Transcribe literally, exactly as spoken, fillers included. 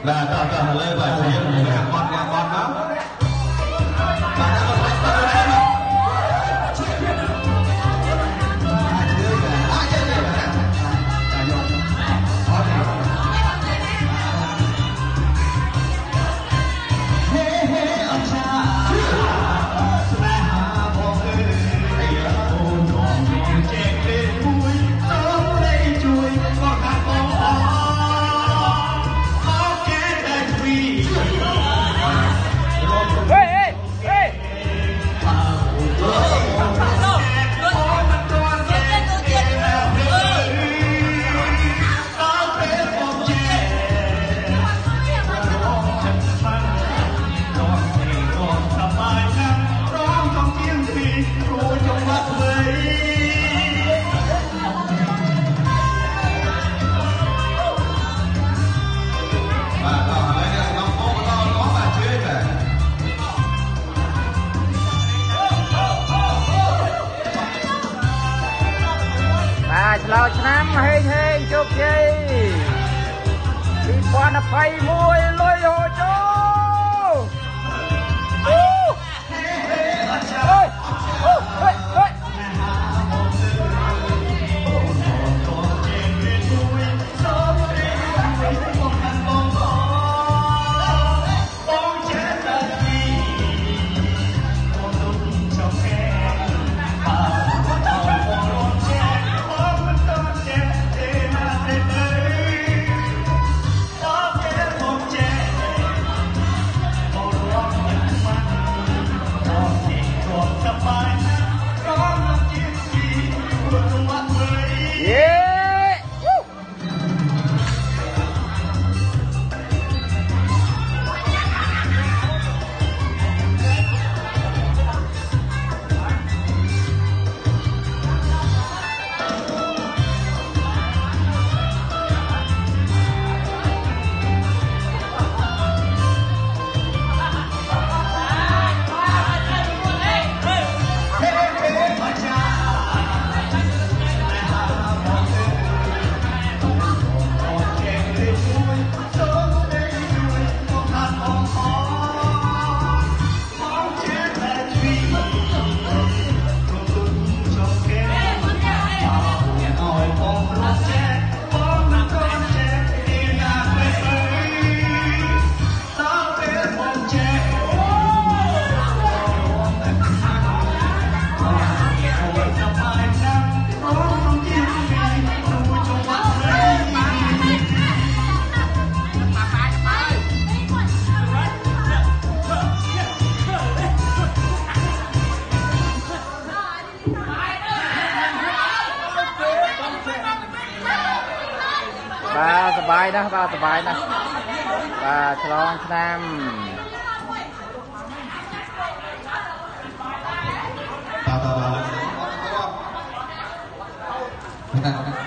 là tờ tờ lên và thể hiện là con nhà con đó. Bạn đã có thấy tờ đấy không? Lao năm hên hên chúc gì đi qua nó phay môi lôi hồ cho ôi ôi ôi ôi bàสบายนะbàสบายนะbàฉลองឆ្នាំ Tao tao tao.